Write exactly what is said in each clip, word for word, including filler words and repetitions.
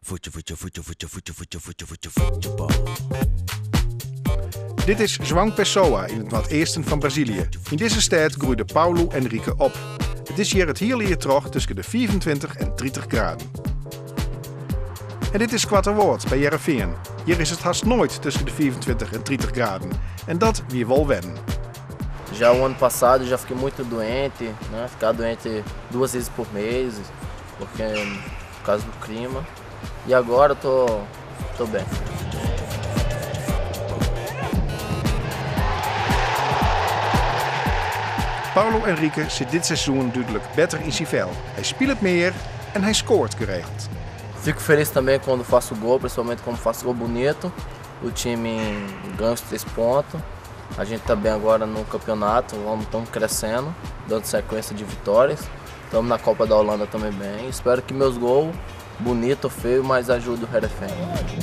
voetje, voetje, voetje, voetje, voetje, voetje, voetje, voetje, voetjebal. Dit is João Pessoa in het noordoosten van Brazilië. In deze stad groeide Paulo Henrique op. Het is hier het heerlijke trog tussen de vierentwintig en dertig graden. En dit is Quatterwoord bij Heerenveen. Hier is het haast nooit tussen de vierentwintig en dertig graden. En dat wie wel wennen. Já o ano passado já fiquei muito doente, né? Ficar doente duas vezes por mês, porque por causa do clima. E agora tô, tô bem. Paulo Henrique zit dit seizoen duidelijk beter in zijn vel. Hij speelt meer en hij scoort geregeld. Fico feliz também quando faço gol, principalmente quando faço gol bonito. O time ganha os três pontos. A gente está bem agora no campeonato, vamos, estamos crescendo, dando sequência de vitórias. Estamos na Copa da Holanda também bem. Espero que meus gols, bonito ou feio, mas ajudem o Heerenveen.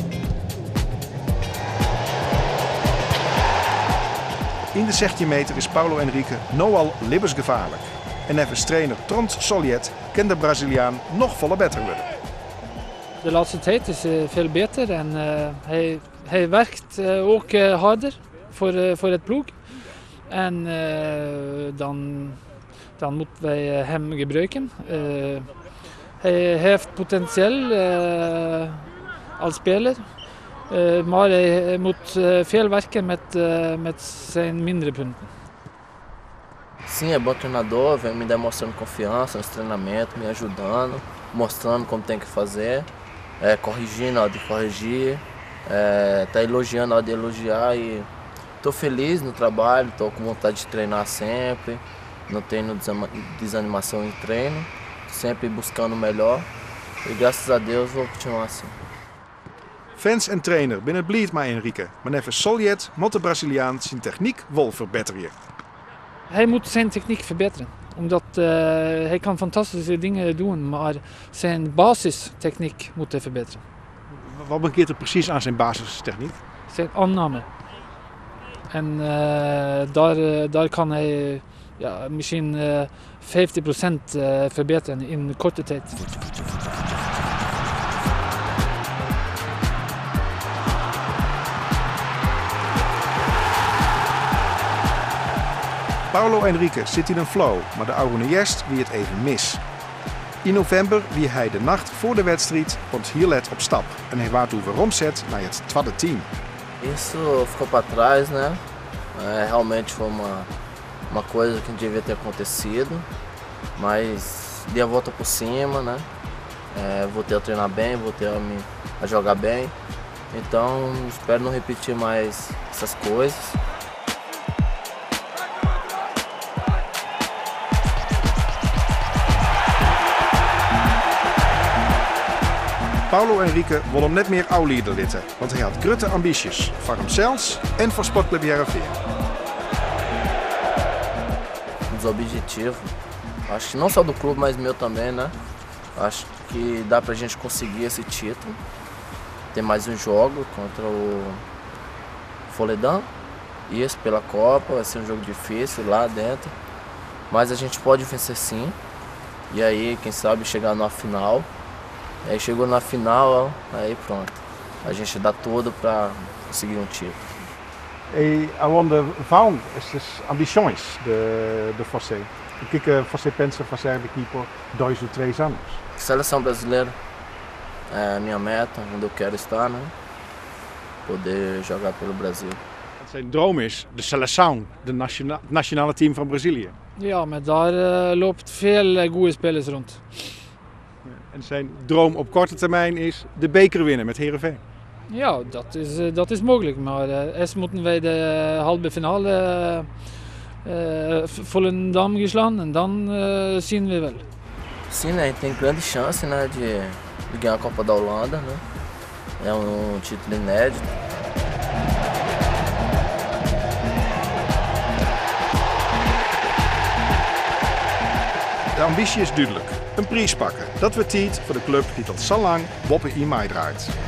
In de zestien meter is Paulo Henrique nu al levensgevaarlijk. En even trainer Trond Soljet kan de Braziliaan nog volle beter worden. De laatste tijd is uh, veel beter en uh, hij, hij werkt uh, ook uh, harder voor, uh, voor het ploeg. En uh, dan, dan moeten wij uh, hem gebruiken. Uh, hij heeft potentieel uh, als speler, uh, maar hij moet uh, veel werken met, uh, met zijn mindere punten. Sim, é bom treinador, vem me demonstrando confiança nos treinamentos, me ajudando, mostrando como tem que fazer, é, corrigindo na hora de corrigir, é, tá elogiando na hora de elogiar e tô feliz no trabalho, tô com vontade de treinar sempre, não tenho desanimação em treino, sempre buscando o melhor e graças a Deus vou continuar assim. Fans en trainer binnen blij met Henrique, maar even Soljet moet de Braziliaan zijn techniek wel verbeteren. Hij moet zijn techniek verbeteren, omdat uh, hij kan fantastische dingen doen, maar zijn basistechniek moet hij verbeteren. Wat mankeert er precies aan zijn basistechniek? Zijn aanname. En uh, daar, uh, daar kan hij ja, misschien uh, vijftig procent uh, verbeteren in korte tijd. Paulo Henrique zit in een flow, maar de oude Jest wie het even mis. In november wie hij de nacht voor de wedstrijd komt Hierlet op stap en hij waart over omzet naar het tweede team. Isso ficou para trás, né? É, realmente foi uma, uma coisa que não devia ter acontecido, mas dei a volta por cima, né? É, voltei a treinar bem, voltei a, me, a jogar bem, então espero não repetir mais essas coisas. Paulo Henrique wil hem net meer oulieder litten, want hij had grote ambities voor hemzelf en voor Sportclub Heerenveen. Os objetivos, acho que não só do clube, mas meu também, né? Acho que dá pra gente conseguir esse título. Tem mais um jogo contra o Foledão. Isso pela Copa, vai ser um jogo difícil lá dentro. Mas a gente pode vencer sim. E aí, quem sabe, chegar na final. Aí chegou na final, aí pronto. A gente dá tudo para conseguir um título. E aonde vão essas ambições de, de você? O que que você pensa fazer daqui por dois ou três anos? Seleção brasileira é a minha meta, onde eu quero estar, né? Poder jogar pelo Brasil. Zijn droom is de seleção, de nationale, nationale team van Brazilië. Ja, maar daar uh, loopt veel goede spelers rond. En zijn droom op korte termijn is de beker winnen met Heerenveen. Ja, dat is, uh, dat is mogelijk, maar uh, eerst moeten wij de halve finale uh, uh, Volendam geslaan en dan uh, zien we wel. Sim, né? Tem grande chance, né, de, de ganhar a Copa da Holanda, né? É um título inédito. De ambitie is duidelijk. Een prijs pakken. Dat wordt tijd voor de club die tot zo lang Boppe in mij draait.